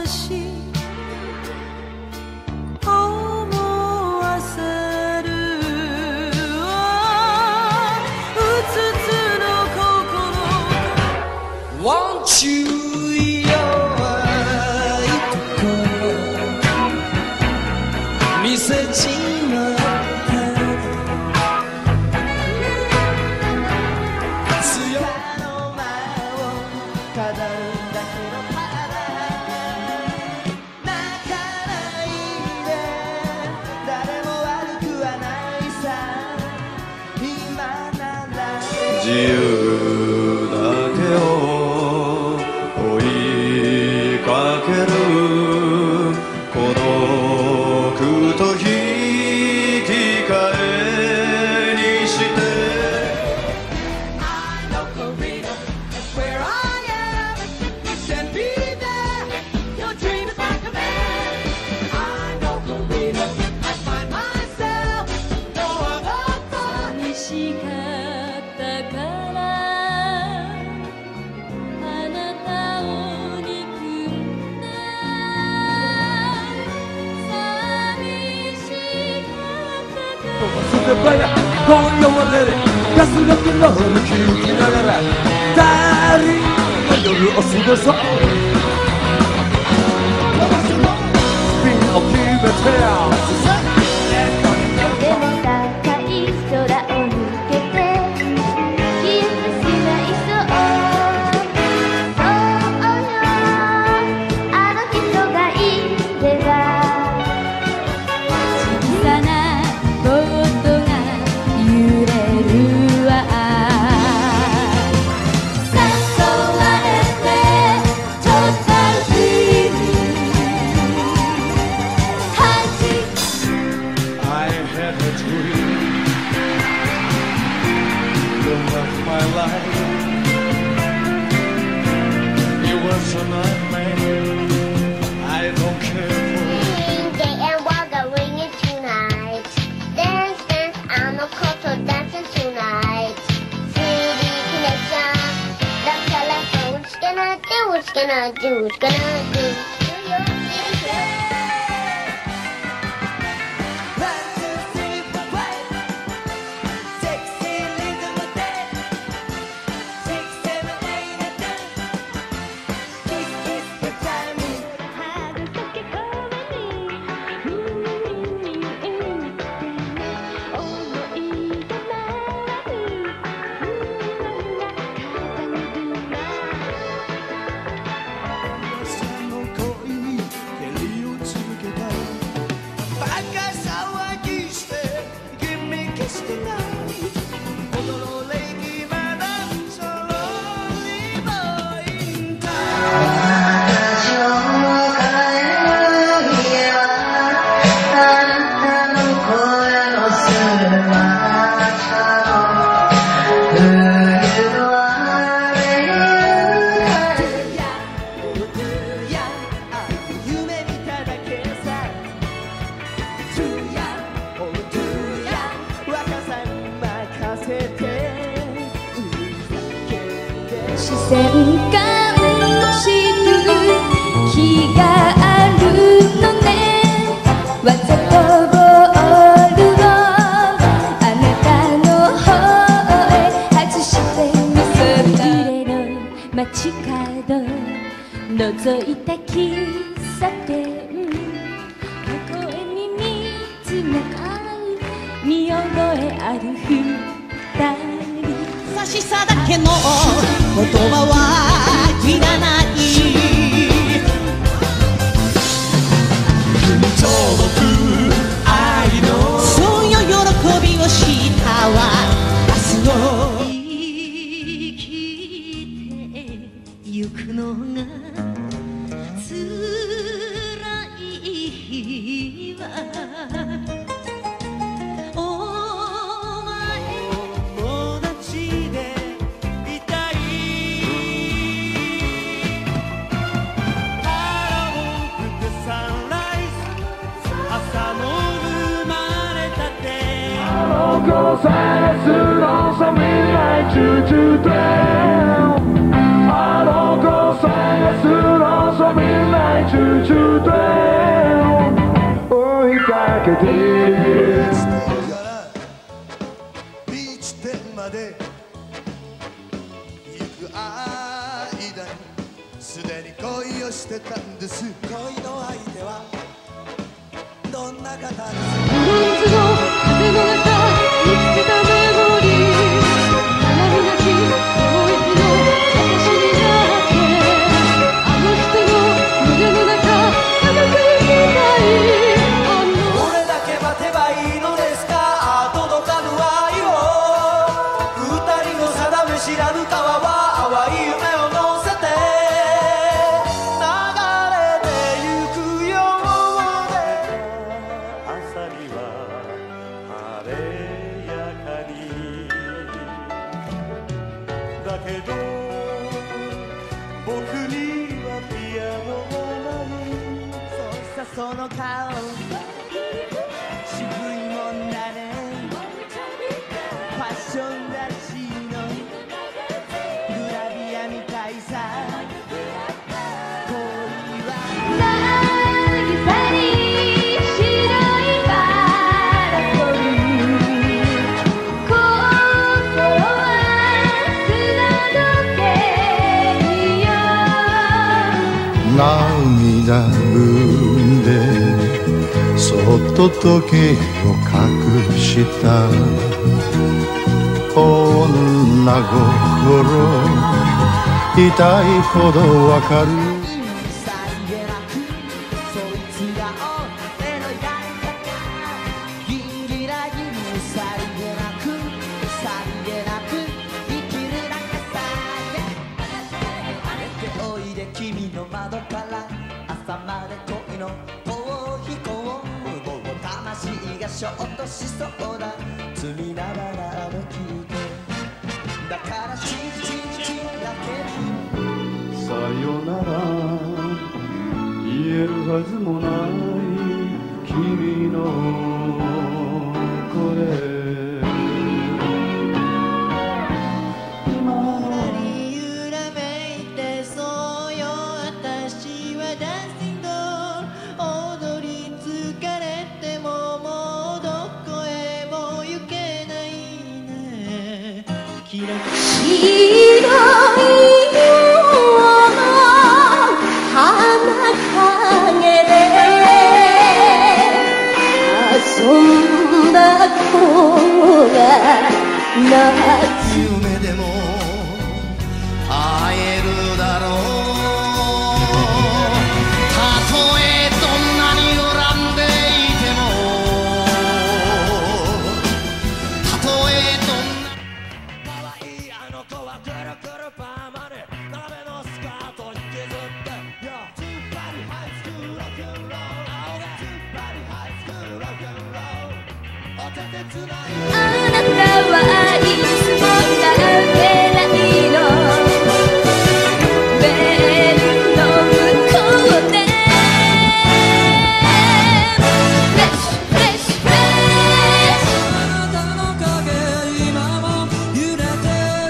し思わせるうつつの心 Want you 弱いところ見せちまった強さの前を飾るだけの花泣かないで誰も悪くはないさ今なら自由だけを追いかける孤独と引き換えにして I know Korea is where I am. You should be there. Your dream is like a man. I know Korea. I find myself no other thought. 寂しかったからあなたを憎んだ寂しかったからでバイ今夜はねガスがくの吹きながら二人の夜を過ごそうスピンを決めてでも高い空を抜けて消えてしまいそうそうよあの人がいれば小さなボートが揺れるわ誘われてトータルフリーはじ I had a dream You left my life It was a nightmare I don't care for Day and walk going in tonight. Dance, dance, I'm a couple dancing tonight. 3D connection. That's telephone. What's gonna do? What's gonna do? What's gonna do? Do your thing. One, two, three, four, five. Sexy rhythm of death. 6, 7, 8, and 10. Kiss, kiss, good timing. 春先川に思いが回る朝の恋に蹴りをつけたバカ騒ぎしてギミックしてない踊ろうレイキーまだソロリボインタ私を変える家はあなたの声のする抹茶の冬の雨に夢見ただけさ Do ya, oh do ya 若さに任せてうるさけで視線感じる気があるのねわざとボールをあなたの方へ外してみせるの街角覗いた喫茶店微笑み見つめ合う見覚えある二人優しさだけの言葉はいらない届く愛のそういう喜びをしたわ明日を生きてゆくのが辛いわお前友達でいたい go silence on some midnight to them. I don't go silence on some midnight to てビーチ店まで行く間にすでに恋をしてたんです。恋の相手はどんな方ですか？ フランスの風の中見つけたメモリー、並びなきもう一度私になってあの人の胸の中育てたい。 どれだけ待てばいいのですか？届かぬ愛を二人の定め知らぬ川は淡い夢を乗せて流れてゆくようで、朝には晴れやかにだけど僕にはピアノがない。そうさその顔渋いもんだね。ファッション雑誌のグラビアみたいさ。恋は渚に白いパラソル、心は砂時計よ。 涙ぐんでそっと時計を隠した女心痛いほどわかる。 さりげなくそいつが俺のやり方ギンギラギンさりげなく生きるだけさ晴れておいで君の窓から朝まで恋の逃避行もう魂がショートしそうだ罪ながら歩きてだからチンチンチンだけさよなら言えるはずもない君のこれ今の揺らめいてそうよ私はダンシング踊り疲れてももうどこへも行けないねキラ白いような花影で遊んだ子が夏夢でも会えるだろう。たとえどんなに恨んでいてもたとえどんな可愛いあの子はくるくるパーマで鍋のスカート引きずってツーパリハイスクールロックンロールツーパリハイスクールロックンロールお手手つないあなたはいつもだけないのベールの向こうでフレッシュフレッシュフレッシュあなたの影今も揺れてる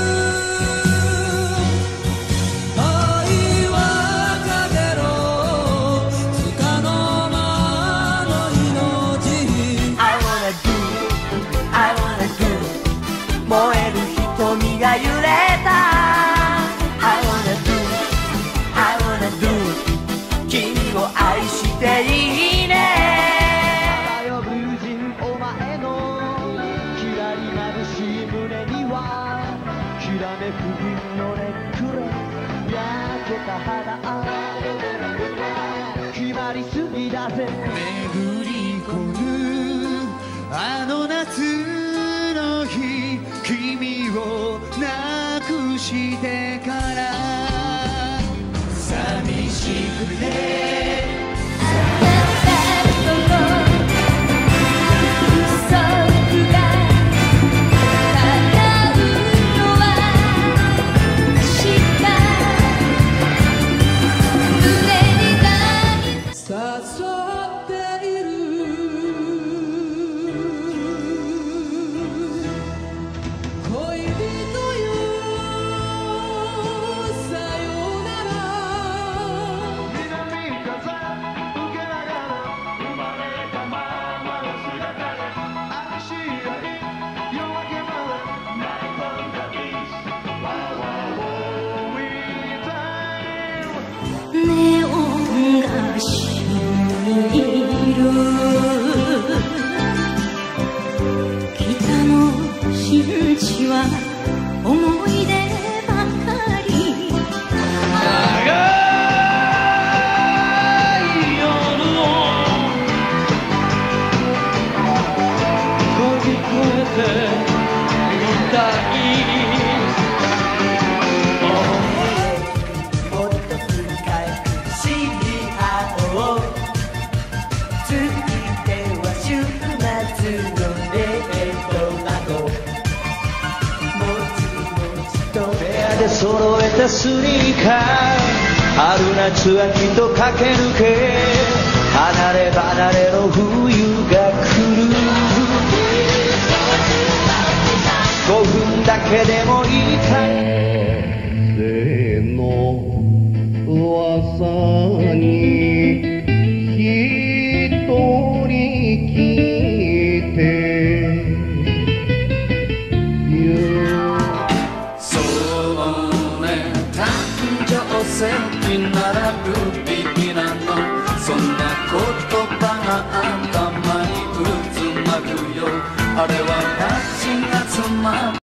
愛はかけろつかの間の命 I wanna do I wanna do 燃える瞳が揺れた I wanna do I wanna do 君を愛していいねだよブルージンお前のきらり眩しい胸にはきらめく銀のネックレス焼けた肌決まりすぎだぜ巡り込むあの夏の日君を亡くしてから寂しくて恋人よ北の新地は思い出ばかり長い夜を乗り越えてみたいもっと深く知り合おうついては週末のデートなどもちもちと部屋で揃えたスニーカー春夏秋と駆け抜け離れ離れの冬が来る5分だけでもいいから風の噂に一人聞いてそうね誕生石ならルビーなのそんな言葉が頭に渦巻くよあれは夏がつま